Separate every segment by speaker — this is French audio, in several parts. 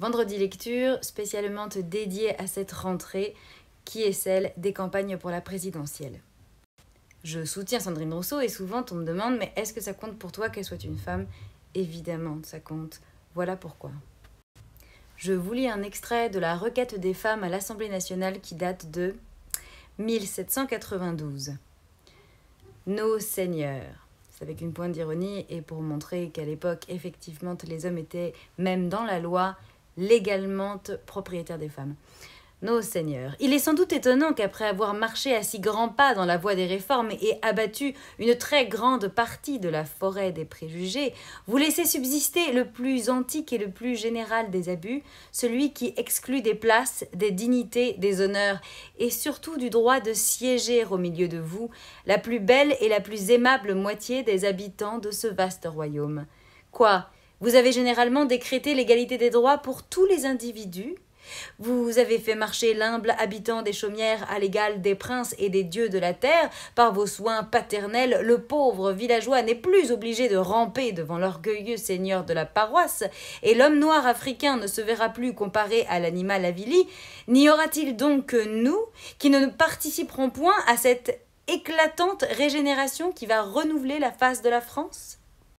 Speaker 1: Vendredi lecture spécialement dédiée à cette rentrée qui est celle des campagnes pour la présidentielle. Je soutiens Sandrine Rousseau et souvent on me demande « mais est-ce que ça compte pour toi qu'elle soit une femme ?» Évidemment, ça compte. Voilà pourquoi. Je vous lis un extrait de la requête des femmes à l'Assemblée nationale qui date de 1792. Nos seigneurs. C'est avec une pointe d'ironie et pour montrer qu'à l'époque, effectivement, les hommes étaient, même dans la loi, légalement propriétaires des femmes. Nos seigneurs, il est sans doute étonnant qu'après avoir marché à si grands pas dans la voie des réformes et abattu une très grande partie de la forêt des préjugés, vous laissez subsister le plus antique et le plus général des abus, celui qui exclut des places, des dignités, des honneurs et surtout du droit de siéger au milieu de vous, la plus belle et la plus aimable moitié des habitants de ce vaste royaume. Quoi ? Vous avez généralement décrété l'égalité des droits pour tous les individus ? Vous avez fait marcher l'humble habitant des chaumières à l'égal des princes et des dieux de la terre. Par vos soins paternels, le pauvre villageois n'est plus obligé de ramper devant l'orgueilleux seigneur de la paroisse, et l'homme noir africain ne se verra plus comparé à l'animal avili. N'y aura-t-il donc que nous qui ne participerons point à cette éclatante régénération qui va renouveler la face de la France ?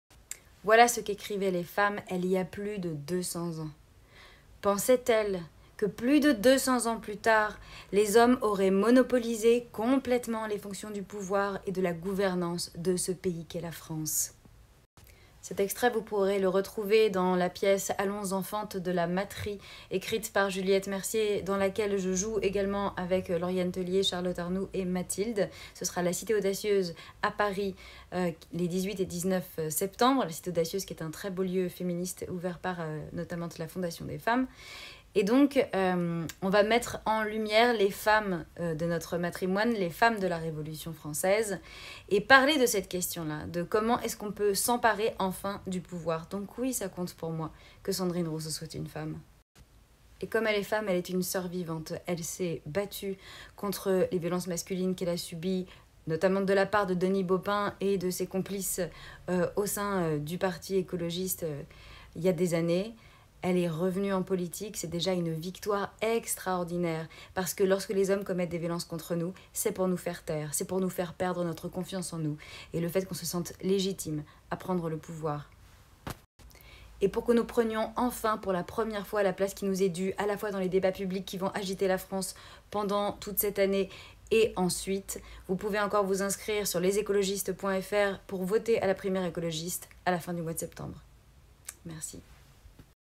Speaker 1: Voilà ce qu'écrivaient les femmes il y a plus de 200 ans. Pensait-elle que plus de 200 ans plus tard, les hommes auraient monopolisé complètement les fonctions du pouvoir et de la gouvernance de ce pays qu'est la France. Cet extrait, vous pourrez le retrouver dans la pièce « Allons enfantes » de la Matrie, écrite par Juliette Mercier, dans laquelle je joue également avec Lauriane Tellier, Charlotte Arnoux et Mathilde. Ce sera la Cité Audacieuse à Paris les 18 et 19 septembre. La Cité Audacieuse qui est un très beau lieu féministe ouvert par notamment la Fondation des femmes. Et donc, on va mettre en lumière les femmes de notre matrimoine, les femmes de la Révolution française, et parler de cette question-là, de comment est-ce qu'on peut s'emparer enfin du pouvoir. Donc oui, ça compte pour moi que Sandrine Rousseau soit une femme. Et comme elle est femme, elle est une sœur vivante. Elle s'est battue contre les violences masculines qu'elle a subies, notamment de la part de Denis Baupin et de ses complices au sein du parti écologiste il y a des années. Elle est revenue en politique, c'est déjà une victoire extraordinaire. Parce que lorsque les hommes commettent des violences contre nous, c'est pour nous faire taire, c'est pour nous faire perdre notre confiance en nous. Et le fait qu'on se sente légitime à prendre le pouvoir. Et pour que nous prenions enfin pour la première fois la place qui nous est due, à la fois dans les débats publics qui vont agiter la France pendant toute cette année et ensuite, vous pouvez encore vous inscrire sur lesécologistes.fr pour voter à la primaire écologiste à la fin du mois de septembre. Merci.